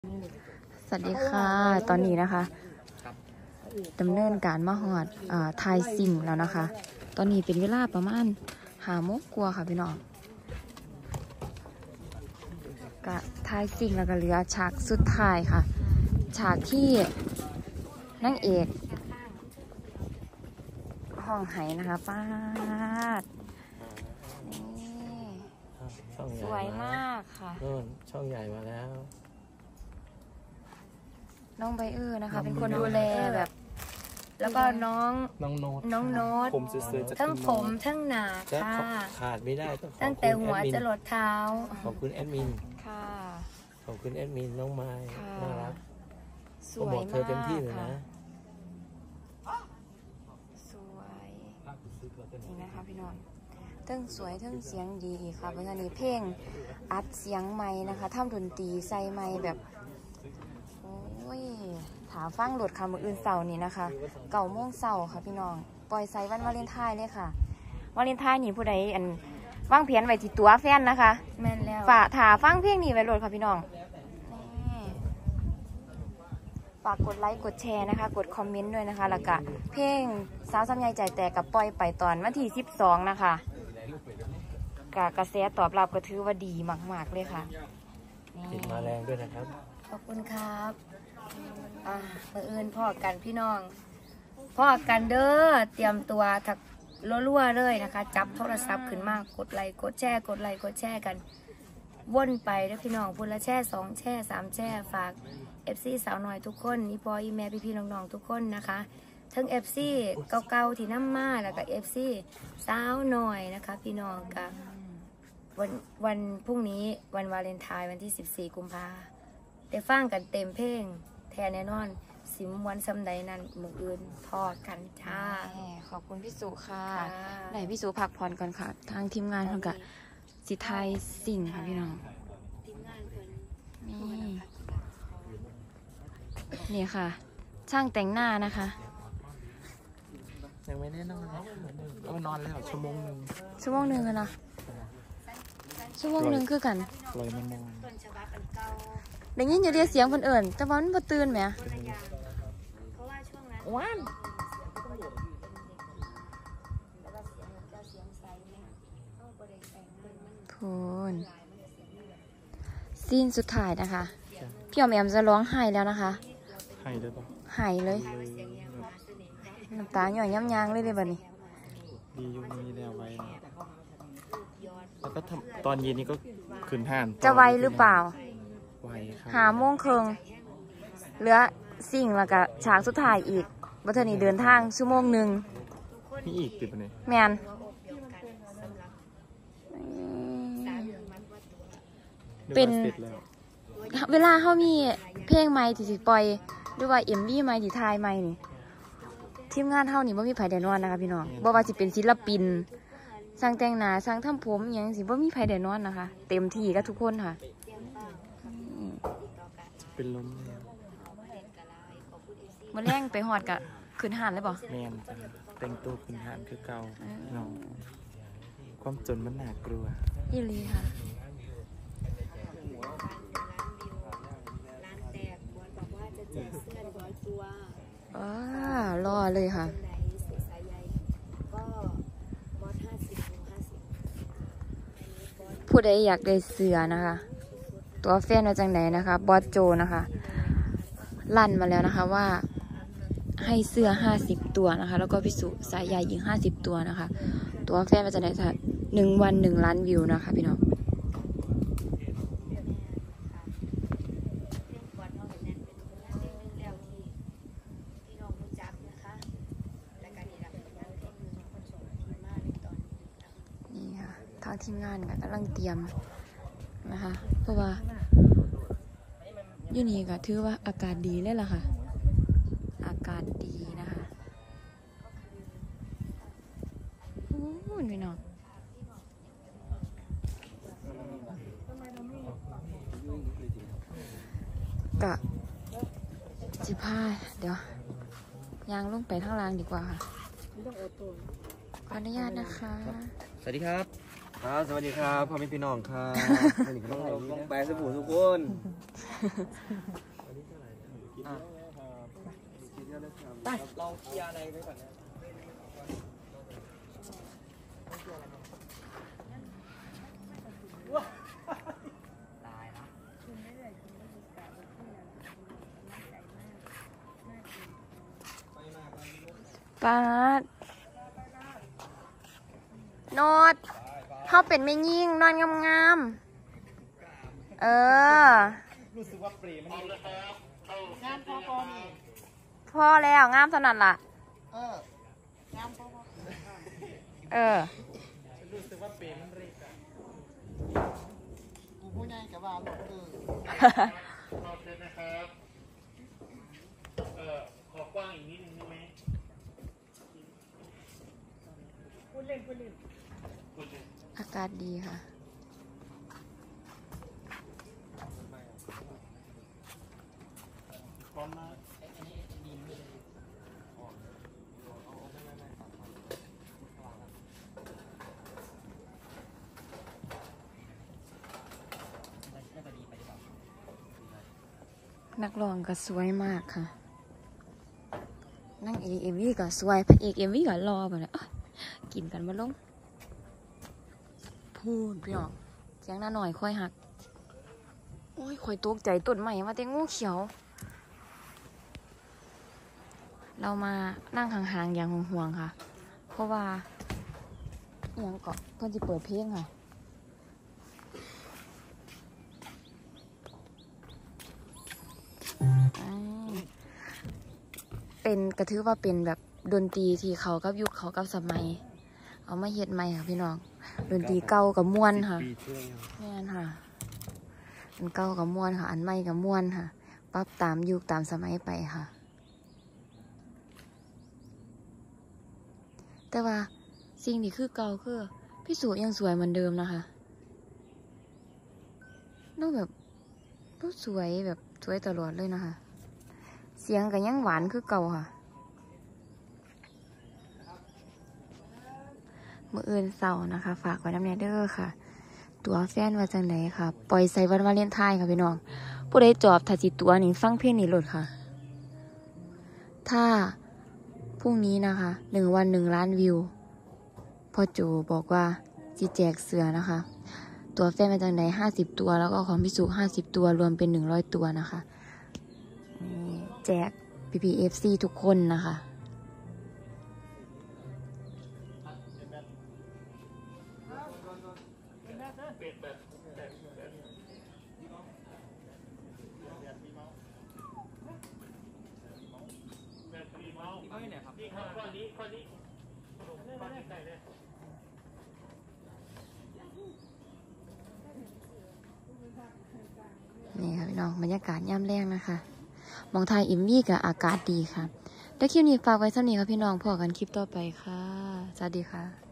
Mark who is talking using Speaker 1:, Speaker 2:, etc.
Speaker 1: สวัสดีค่ะตอนนี้นะคะดำเนินการมาหอดทายซิ่งแล้วนะคะตอนนี้เป็นเวลาประมาณ5 โมงกว่าค่ะพี่น้องกะทายซิ่งแล้วก็เหลือฉากสุดท้ายค่ะฉากที่นางเอกห้องไหนะคะป้าดนี่สวยมากค่ะ
Speaker 2: ช่องใหญ่มาแล้ว
Speaker 1: น้องไบเออร์นะคะเป็นคนดูแลแบบแล้วก็น้องโน้ต
Speaker 2: ผมซื้อ
Speaker 1: ทั้งผมทั้งหนาค่ะ
Speaker 2: ขาดไม่ได้
Speaker 1: ตั้งแต่หัวจรดเท้า
Speaker 2: ขอบคุณแอดมิน
Speaker 1: ค่ะ
Speaker 2: ขอบคุณแอดมินน้องไม้น่ารัก
Speaker 1: สวยมาก
Speaker 2: เธอเต็มที่เลยนะ
Speaker 1: สวยนี่นะคะพี่น้องทั้งสวยทั้งเสียงดีค่ะเพราะฉะนั้นเพลงอัดเสียงใหม่นะคะทำดนตรีใส่ใหม่แบบโอ้ยถาฟังโหลดค่ะมืออื่นเสาร์นี่นะคะ9 โมงเสาร์ค่ะพี่น้องปล่อยใส่วันวาเลนไทน์เลยค่ะวาเลนไทน์นี่ผู้ใดวางเพียนไว้ที่ตัวแฟนนะคะแม่นแล้วฝากถาฟังเพลงนี้ไว้โหลดค่ะพี่น้องฝากกดไลค์กดแชร์นะคะกดคอมเมนต์ด้วยนะคะแล้วก็เพลงสาวสำใยใจแตกกับปล่อยไปตอนวันที่12นะคะกระแสตอบรับก็ถือว่าดีมากๆเลยค่ะ
Speaker 2: ติดมาแรงด้วยนะครับ
Speaker 1: ขอบคุณครับบังเอิญพ่อกันพี่น้องพ่อกันเด้อเตรียมตัวถักรั่วๆเลยนะคะจับโทรศัพท์ขึ้นมากดไลค์กดแชร์กดไลค์กดแชร์กันวนไปแล้วพี่น้องพูดละแชร์2แชร์3แชร์ฝาก FC สาวหน่อยทุกคนนี่พออีแม่พี่ๆน้องๆทุกคนนะคะทั้ง FC เก่าๆที่น้ำมาแล้วก็ FC สาวหน่อยนะคะพี่น้องกับวันพรุ่งนี้วันวาเลนไทน์วันที่14 กุมภาพันธ์ได้ฟังกันเต็มเพลงแทนแน่นอนสิมวันซ้ำใดนั้นมืออื่นพอกันจ้าขอบคุณพี่สุค่ะไหนพี่สุพักผ่อนก่อนค่ะทางทีมงานเขากับสิไทยสิ่งค่ะพี่น้องนี่ค่ะช่างแต่งหน้านะคะ
Speaker 2: ยังไม่ได้นอนก็นอนแล้วชั่วโมงนึง
Speaker 1: กันนะชั่วโมงนึงคือกัน
Speaker 2: ลอยมันนอน
Speaker 1: ได้ยินอยู่เดียเสียงคนอื่นแต่ว่ามันบ่ตื่นไหมว้านพูนซีนสุดท้ายนะคะพี่ออมแอมจะร้องไห้แล้วนะคะ
Speaker 2: ไห้เลยปะ
Speaker 1: ไห้เลยน้ำตาหย่อยย้ำยางเลยแบบนี้
Speaker 2: ดียุคนี้แล้วไว้แล้วก็ตอนเย็นนี้ก็ขึ้นห้าน
Speaker 1: จะไวหรือเปล่า
Speaker 2: ไวครับ
Speaker 1: 5 โมงครึ่งเหลือสิ่งแล้วก็ฉากสุดท้ายอีกบัตรนี้เดินทางชั่วโมงนึง
Speaker 2: มีอีกติดปะเนี่ย
Speaker 1: แมนเป็นเวลาเขามีเพลงใหม่ที่สิปล่อยหรือว่าMVใหม่ที่ถ่ายใหม่นี่ทีมงานเท่านี้บ่มีไผแน่นอนนะคะพี่น้องบ่ว่าสิเป็นศิลปินสร้างแต่งหน้าสร้างทำผมอย่างสิบ่มีไผแน่นอนนะคะเต็มที่กับทุกคนค่ะ
Speaker 2: เป็นลม
Speaker 1: มาแรงไปหอดกะขึ้นหานเลยบ่
Speaker 2: แมนแต่งตัวขึ้นห้านคือเก่าน้องความจนมันน่ากลัว
Speaker 1: อีหลีค่ะรอเลยค่ะผู้ใดอยากได้เสื้อนะคะตัวแฟนมาจากไหนนะคะบอสโจนะคะลั่นมาแล้วนะคะว่าให้เสื้อ50 ตัวนะคะแล้วก็พิสุสายใหญ่ยิง50 ตัวนะคะตัวแฟนมาจากไหนคะ1 วัน1 ล้านวิวนะคะพี่น้องทางทีมงานกำลังเตรียมนะคะเพราะว่าอยู่นี่ก็ถือว่าอากาศดีเลยล่ะค่ะอากาศดีนะคะพี่น้องกะ15เดี๋ยวยางลงไปข้างล่างดีกว่าค่ะขออนุญาตนะคะ
Speaker 2: สวัสดีครับครับสวัสดีครับพ่อแม่พี่น้องครับวันนี้ก็ต้องไปสบู่ทุกคนไปเราเคลียร์อะไรไปก่อนนะ
Speaker 1: ปาดโนดเขาเป็นไม่ยิ่งนอนงามๆ
Speaker 2: รู้สึกว่าเปรย์มันงามพอนี่
Speaker 1: พอแล้วงามเท่านั้นล่ะ
Speaker 2: งามพอรู้สึกว่าเปรย์มันเร็กอะกูผู้ใหญ่กับว่าหลบขอบคุณนะครับขอกว้างอีกนิดนึงใช่ไหมพูดเล่น
Speaker 1: อากาศดีค่ะ
Speaker 2: พร้อมมาก
Speaker 1: นักร้องก็สวยมากค่ะนั่งเอ็มวีก็สวยพระเอกเอ็มวีก็รอไปเลยกินกันมาลงพูดพี่น้องเสียงหน้าหน่อยค่อยหักโอ้ยค่อยตกใจต้นใหม่มาแต่งูเขียวเรามานั่งห่างๆอย่างห่วงๆค่ะเพราะว่าอย่างเกาะเพื่อนจะเปิดเพลงค่ะเป็นกระทือว่าเป็นแบบดนตรีที่เขากับยุคเขากับสมัยเอามาเฮ็ดใหม่ค่ะพี่น้องดนตรีเก่ากับม่วนค่ะนี่นค่ะอันเก่ากับม่วนค่ะอันใหม่กับม่วนค่ะปรับตามยุคตามสมัยไปค่ะแต่ว่าสิ่งที่คือเก่าคือพี่สุยังสวยเหมือนเดิมนะคะน้องแบบน้องสวยแบบสวยตลอดเลยนะคะเสียงก็ยังหวานคือเก่าค่ะมื้ออื่นเสาร์นะคะฝากไว้น้ำเนเดอร์ค่ะตัวแฟนว่าจังไหนค่ะปล่อยใส่วันวาเลนไทน์ค่ะพี่น้องผู้ใดจอบถ้าจิตัวนี่ฟังเพลงนี้โหลดค่ะถ้าพรุ่งนี้นะคะ1 วัน 1 ล้านวิวพ่อจูบอกว่าจีแจกเสือนะคะตัวแฟนมาจากไหน50 ตัวแล้วก็ของพี่สุ50 ตัวรวมเป็น100 ตัวนะคะนี่แจก PPFC ทุกคนนะคะนี่ค่ะพี่น้องบรรยากาศย่ำแรงนะคะมองไทยอิมวี่กับอากาศดีค่ะแล้วคลิปนี้ฝากไว้เท่านี้ค่ะพี่น้องพอกันคลิปต่อไปค่ะสวัสดีค่ะ